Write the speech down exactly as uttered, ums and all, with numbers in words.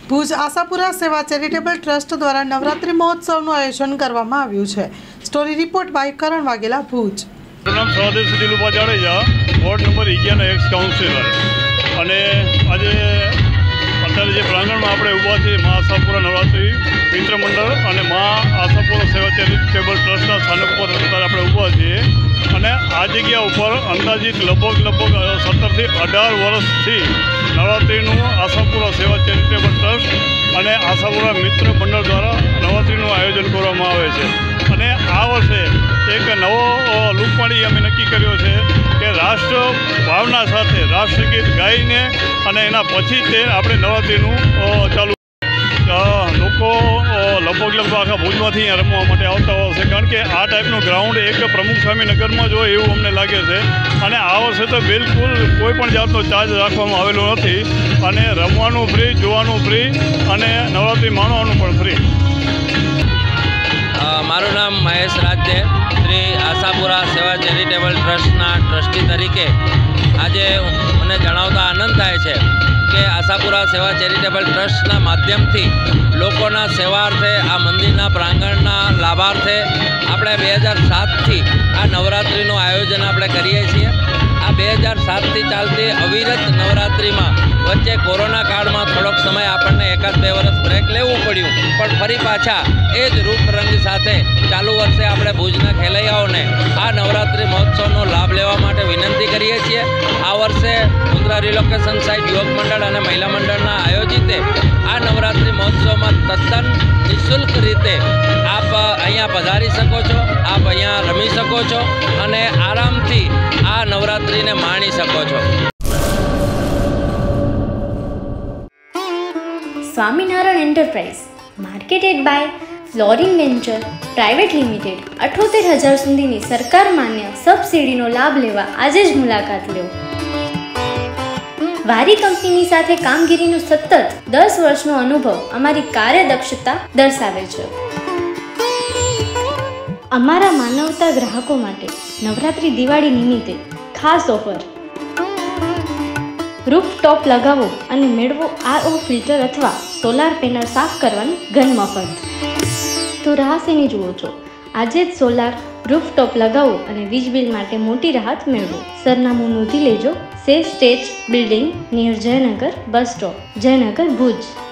ભુજ આશાપુરા સેવા charitable trust દ્વારા નવરાત્રિ મહોત્સવનું આયોજન કરવામાં આવ્યું છે। Story report by Karan Vaghela, Bhuj. નામ સહદેવ સુધીલુપા જાડેજા, વોર્ડ નંબર અગિયારના એક્સ કાઉન્સિલર। અને આજે અત્યારે જે પ્રાંગણમાં આપણે ઊભા છીએ મા આશાપુરા નવરાત્રિ મિત્ર મંડળ અને મા આશાપુરા સેવા ચેરિટેબલ ટ્રસ્ટના સ્થાનક પર અત્યારે આપણે ઊભા છીએ। અને આ જગ્યા ઉપર અંદાજિત લગભગ લગભગ સત્તરથી અઢાર વર્ષથી નવરાત્રિનું આશાપુરા સેવા ચેરિટેબલ ટ્રસ્ટ અને આશાપુરા મિત્ર મંડળ દ્વારા નવરાત્રિનું આયોજન કરવામાં આવે છે। અને આ વર્ષે એક નવો લુક પાડી અમે નક્કી કર્યો છે કે રાષ્ટ્ર ભાવના સાથે રાષ્ટ્રગીત ગાઈને અને એના પછી તે આપણે નવરાત્રિનું ચાલુ લોકો લગભગ લગભગ આખા ભુજમાંથી અહીંયા રમવા માટે આવતા હોય છે, કારણ કે આ ટાઈપનું ગ્રાઉન્ડ એક પ્રમુખ સ્વામી નગરમાં જ હોય એવું અમને લાગે છે। અને આ વર્ષે તો બિલકુલ કોઈ પણ જાતનો ચાર્જ રાખવામાં આવેલો નથી અને રમવાનું ફ્રી, જોવાનું ફ્રી અને નવરાત્રિ માણવાનું પણ ફ્રી। મારું નામ મહેશ રાજદે, શ્રી આશાપુરા સેવા ચેરિટેબલ ટ્રસ્ટના ટ્રસ્ટી તરીકે આજે મને જણાવતા આનંદ થાય છે કે આશાપુરા સેવા ચેરિટેબલ ટ્રસ્ટના માધ્યમથી લોકોના સેવાર્થે આ મંદિરના પ્રાંગણના લાભાર્થે આપણે બે હજાર સાતથી આ નવરાત્રિનું આયોજન આપણે કરીએ છીએ। આ બે હજાર સાતથી ચાલતી અવિરત નવરાત્રિમાં વચ્ચે કોરોના કાળમાં થોડોક સમય આપણને એકાદ બે વર્ષ બ્રેક લેવું પડ્યું, પણ ફરી પાછા એ જ રૂપરંગ સાથે ચાલુ વર્ષે આપણે ભુજના ખેલૈયાઓને આ નવરાત્રિ મહોત્સવનો લાભ લેવા માટે વિનંતી કરીએ છીએ। આ વર્ષે મુન્દ્રા રિલોકેશન સાઇટ યુવક મંડળ અને મહિલા મંડળના આયોજિતે આ નવરાત્રિ મહોત્સવમાં તદ્દન નિઃશુલ્ક રીતે આપ અહીંયા પધારી શકો છો, આપ અહીંયા રમી શકો છો અને આરામથી આ નવરાત્રિને માણી શકો છો। Swaminarayan enterprise marketed by Florin venture private limited અઠ્યોતેર હજાર સુધીની સરકાર માન્ય સબસિડીનો લાભ લેવા આજે જ મુલાકાત લો। વારી કંપનીની સાથે કામગીરીનો સતત દસ વર્ષનો અનુભવ અમારી કાર્યદક્ષતા દર્શાવે છે। અમારા માનવતા ગ્રાહકો માટે નવરાત્રિ દિવાળી નિમિત્તે ખાસ ઓફર, રૂફ ટોપ લગાવો અને મેળવો આરઓ ફિલ્ટર અથવા સોલાર પેનલ સાફ કરવાની ઘન મફત। તો રાહ શેની જુઓ છો? આજે જ સોલાર રૂફ ટોપ લગાવો અને વીજ બિલ માટે મોટી રાહત મેળવો। સરનામું નોંધી લેજો, safe stage building near Jaynagar bus stop, Jaynagar, Bhuj.